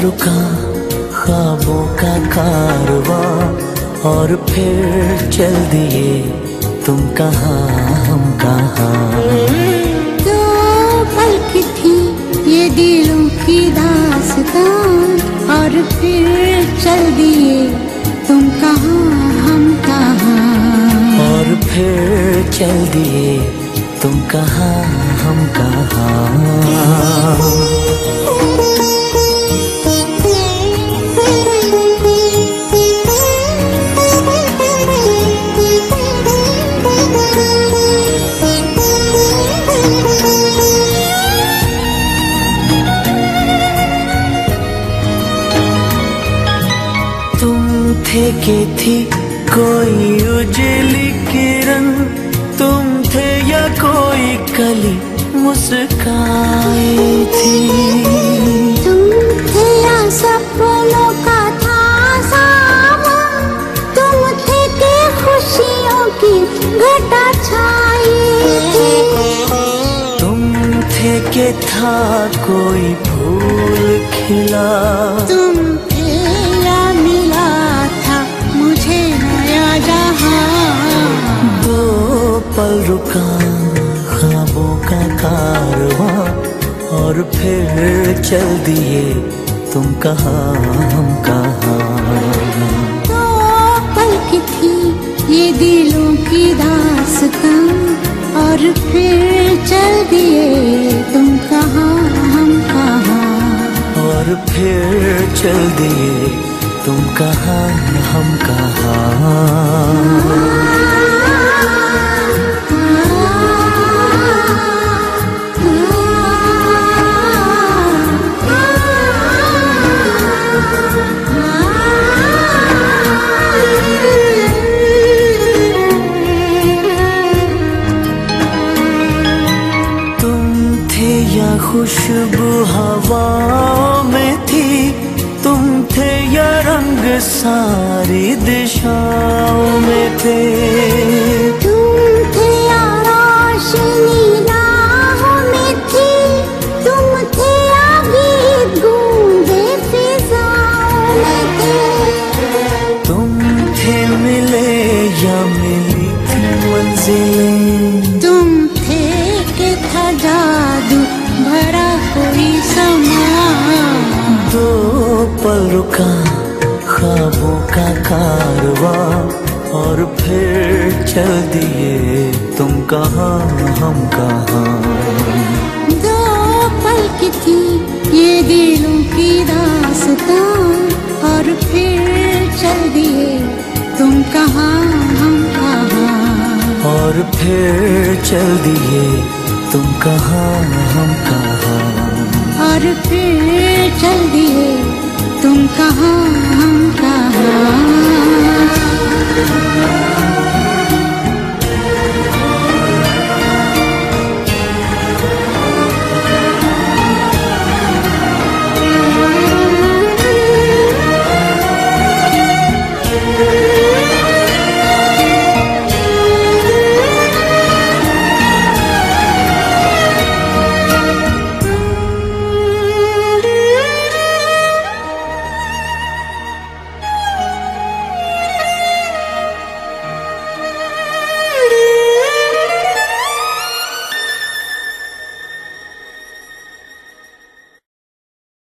रुका ख्वाबों का कारवां, और फिर चल दिए तुम कहाँ हम कहाँ। दो पल की थी ये दिलों की दास्तां, और फिर चल दिए तुम कहाँ हम कहाँ। और फिर चल दिए तुम कहाँ हम कहाँ। थे कि थी कोई उजली किरण, तुम थे या कोई कली मुस्काई थी। तुम थे या सपनों का था सावन, तुम थे कि खुशियों की घटा छाई थी। तुम थे कि था कोई फूल खिला, तुम थे या मिला मुझे नया जहां। दो पल रुका ख्वाबों का कारवां, और फिर चल दिए तुम कहाँ हम कहाँ। दो पल की थी ये दिलों की दास्तां, और फिर चल दिए तुम कहाँ हम कहाँ। और फिर चल दिए तुम कहाँ हम कहाँ। तुम थे या खुशबू हवाओं में थी, तुम थे या रंग सारी दिशाओं में थे। तुम थे या रोशनी राहों में थी, तुम थे या गीत गूंजे फिजाओं में थे। तुम थे मिले या मिली थी मंजिलें, तुम थे कि था जादू भरा कोई समा। दो पल रुका ख्वाबों का कारवां, और फिर चल दिए तुम कहाँ हम कहाँ। दो पल की थी ये दिलों की दास्तां, और फिर चल दिए तुम कहाँ हम कहाँ। और फिर चल दिए तुम कहाँ हम कहाँ। और फिर चल दिए तुम कहाँ हम कहाँ।